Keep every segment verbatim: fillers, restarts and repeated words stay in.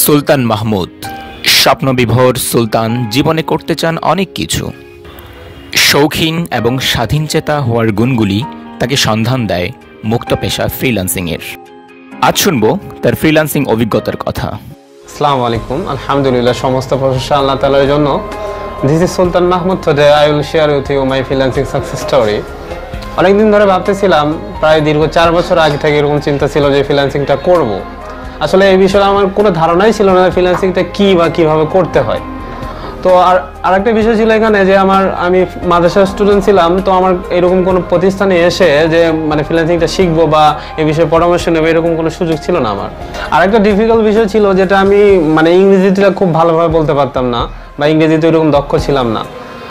সুলতান মাহমুদ স্বপ্নবিভোর সুলতান জীবনে করতে চান অনেক কিছু। শৌখিন এবং স্বাধীনচেতা হওয়ার গুণগুলি তাকে সন্ধান দেয় মুক্ত পেশা ফ্রিল্যান্সিংয়ের। আজ শুনব তার ফ্রিল্যান্সিং অভিজ্ঞতার কথা। আসসালামু আলাইকুম। আলহামদুলিল্লাহ, সমস্ত প্রশংসা আল্লাহ তাআলার জন্য। This is Sultan Mahmud. Today I will share with you my freelancing success story. অনেকদিন ধরে ভাবতেছিলাম, প্রায় দীর্ঘ চার বছর আগে থেকে এরকম চিন্তা ছিল যে ফ্রিল্যান্সিংটা করব। আসলে এই বিষয়ে আমার কোনো ধারণাই ছিল না ফ্রিল্যান্সিংটা কী বা কীভাবে করতে হয়। তো আর আরেকটা বিষয় ছিল এখানে যে আমার আমি মাদ্রাসার স্টুডেন্ট ছিলাম, তো আমার এরকম কোনো প্রতিষ্ঠানে এসে যে মানে ফ্রিল্যান্সিংটা শিখবো বা এই বিষয়ে পরামর্শ নেবো এরকম কোনো সুযোগ ছিল না আমার। আরেকটা ডিফিকাল্ট বিষয় ছিল যেটা আমি মানে ইংরেজিটা খুব ভালোভাবে বলতে পারতাম না বা ইংরেজিতে এরকম দক্ষ ছিলাম না।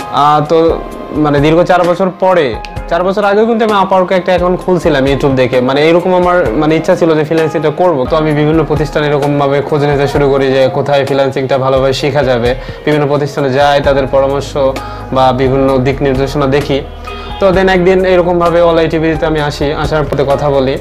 তো মানে দীর্ঘ চার বছর পরে চার বছর আগেও কিন্তু আমি আপারকে একটা অ্যাকাউন্ট খুলছিলাম ইউটিউব দেখে। মানে এরকম আমার মানে ইচ্ছা ছিল যে ফ্রিল্যান্সিংটা করবো। তো আমি বিভিন্ন প্রতিষ্ঠানে এরকমভাবে খোঁজ নিতে শুরু করি যে কোথায় ফ্রিল্যান্সিংটা ভালোভাবে শেখা যাবে। বিভিন্ন প্রতিষ্ঠানে যাই, তাদের পরামর্শ বা বিভিন্ন দিক নির্দেশনা দেখি। তো দেন একদিন এরকমভাবে অল আই টিভিতে আমি আসি, আসার পথে কথা বলি।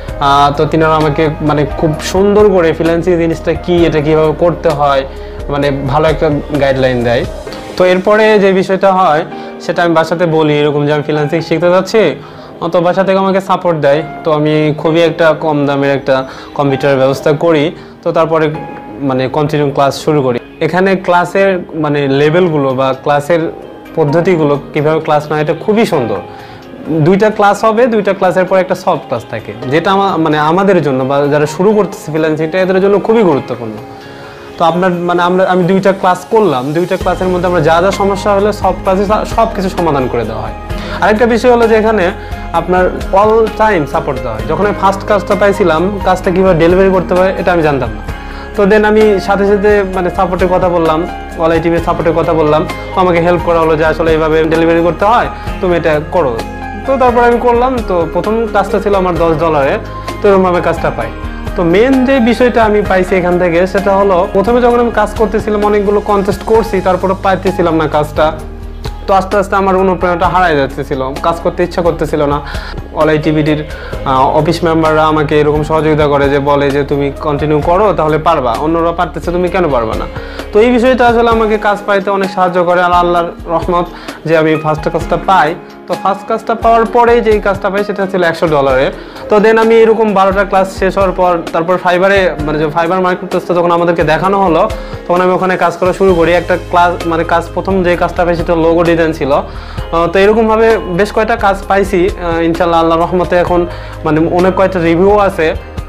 তো তিনারা আমাকে মানে খুব সুন্দর করে ফ্রিল্যান্সিং জিনিসটা কী, এটা কীভাবে করতে হয়, মানে ভালো একটা গাইডলাইন দেয়। তো এরপরে যে বিষয়টা হয় সেটা আমি বাসাতে বলি এরকম যে আমি ফ্রিল্যান্সিং শিখতে যাচ্ছি। তো বাসা থেকে আমাকে সাপোর্ট দেয়। তো আমি খুবই একটা কম দামের একটা কম্পিউটারের ব্যবস্থা করি। তো তারপরে মানে কন্টিনিউ ক্লাস শুরু করি। এখানে ক্লাসের মানে লেভেলগুলো বা ক্লাসের পদ্ধতিগুলো কীভাবে ক্লাস নেয় এটা খুবই সুন্দর। দুইটা ক্লাস হবে, দুইটা ক্লাসের পর একটা সফট ক্লাস থাকে, যেটা আমার মানে আমাদের জন্য বা যারা শুরু করতেছে ফ্রিল্যান্সিংটা এদের জন্য খুবই গুরুত্বপূর্ণ। তো আপনার মানে আমরা আমি দুইটা ক্লাস করলাম, দুইটা ক্লাসের মধ্যে আমরা যা যা সমস্যা হলে সব ক্লাসে সব কিছু সমাধান করে দেওয়া হয়। আরেকটা বিষয় হলো যে এখানে আপনার অল টাইম সাপোর্ট দেওয়া হয়। যখন আমি ফার্স্ট কাজটা পাইছিলাম, কাজটা কীভাবে ডেলিভারি করতে হয় এটা আমি জানতাম না। তো দেন আমি সাথে সাথে মানে সাপোর্টের কথা বললাম, অল আই টিভির সাপোর্টের কথা বললাম। আমাকে হেল্প করা হলো যে আসলে এইভাবে ডেলিভারি করতে হয়, তুমি এটা করো। তো তারপর আমি করলাম। তো প্রথম কাজটা ছিল আমার দশ ডলারে। তো এরকমভাবে কাজটা পাই। তো মেন যে বিষয়টা আমি পাইছি এখান থেকে সেটা হলো, প্রথমে যখন আমি কাজ করতেছিলাম অনেকগুলো কন্টেস্ট করছি, তারপরে পাইতেছিলাম না কাজটা। তো আস্তে আস্তে আমার অনুপ্রেরণাটা হারাই যাচ্ছিল, কাজ করতে ইচ্ছা করতেছিল না। অল আই টিভিটির অফিস মেম্বাররা আমাকে এরকম সহযোগিতা করে যে বলে যে তুমি কন্টিনিউ করো তাহলে পারবা, অন্যরা পারতেছে তুমি কেন পারবা না। তো এই বিষয়টা আসলে আমাকে কাজ পাইতে অনেক সাহায্য করে। আর আল্লাহর রহমত যে আমি ফার্স্ট কাজটা পাই। তো ফার্স্ট কাজটা পাওয়ার পরেই যেই কাজটা পাই সেটা ছিল একশো ডলারে। তো দেন আমি এরকম বারোটা ক্লাস শেষ হওয়ার পর তারপর ফাইবারে মানে যে ফাইবার মার্কেটপ্লেসটা যখন আমাদেরকে দেখানো হলো তখন আমি ওখানে কাজ করা শুরু করি। একটা ক্লাস মানে কাজ প্রথম যে কাজটা পাই সেটা লোগো ডিজাইন ছিল। তো এরকমভাবে বেশ কয়েকটা কাজ পাইছি ইনশাল্লাহ আল্লাহর রহমতে। এখন মানে অনেক কয়েকটা রিভিউ আছে।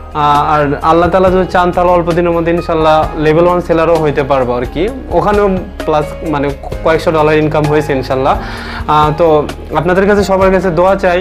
আর আল্লাহ তাআলা যদি চান তাহলে অল্প দিনের মধ্যে ইনশাল্লাহ লেভেল ওয়ান সেলারও হইতে পারবো আর কি। ওখানেও প্লাস মানে কয়েকশো ডলার ইনকাম হয়েছে ইনশাল্লাহ। তো আপনাদের কাছে সবার কাছে দোয়া চাই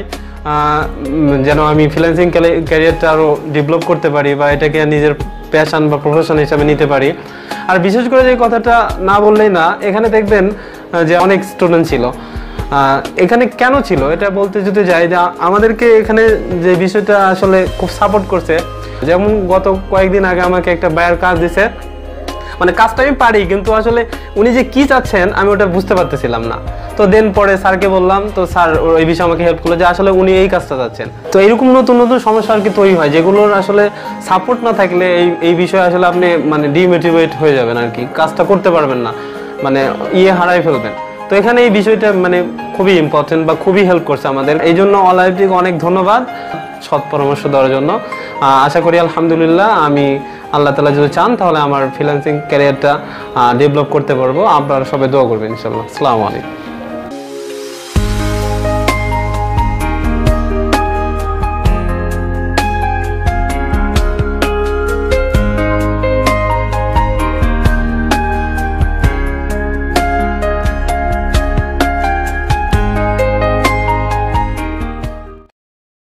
যেন আমি ফ্রিল্যান্সিং ক্যারিয়ারটা আরও ডেভেলপ করতে পারি বা এটাকে নিজের প্যাশন বা প্রফেশন হিসাবে নিতে পারি। আর বিশেষ করে যে কথাটা না বললেই না, এখানে দেখবেন যে অনেক স্টুডেন্ট ছিল। এখানে কেন ছিল এটা বলতে যদি যাই, যে আমাদেরকে এখানে যে বিষয়টা আসলে খুব সাপোর্ট করছে। যেমন গত কয়েকদিন আগে আমাকে একটা বায়ার কাজ দিছে, মানে কাজটা আমি পারি কিন্তু আসলে উনি যে কী চাচ্ছেন আমি ওটা বুঝতে পারতেছিলাম না। তো দেন পরে স্যারকে বললাম, তো স্যার ওই বিষয়ে আমাকে হেল্প করলো যে আসলে উনি এই কাজটা চাচ্ছেন। তো এরকম নতুন নতুন সমস্যা আর কি তৈরি হয়, যেগুলোর আসলে সাপোর্ট না থাকলে এই এই বিষয়ে আসলে আপনি মানে ডিমোটিভেট হয়ে যাবেন আর কি, কাজটা করতে পারবেন না, মানে ইয়ে হারাই ফেলবেন। তো এখানে এই বিষয়টা মানে খুবই ইম্পর্টেন্ট বা খুবই হেল্প করছে আমাদের। এই জন্য অল আই টিভিকে অনেক ধন্যবাদ সৎ পরামর্শ দেওয়ার জন্য। আশা করি আলহামদুলিল্লাহ আমি আল্লাহ তাআলা যদি চান তাহলে আমার ফ্রিল্যান্সিং ক্যারিয়ারটা ডেভেলপ করতে পারবো। আপনারা সবাই দোয়া করবেন ইনশাআল্লাহ। আসসালামু আলাইকুম।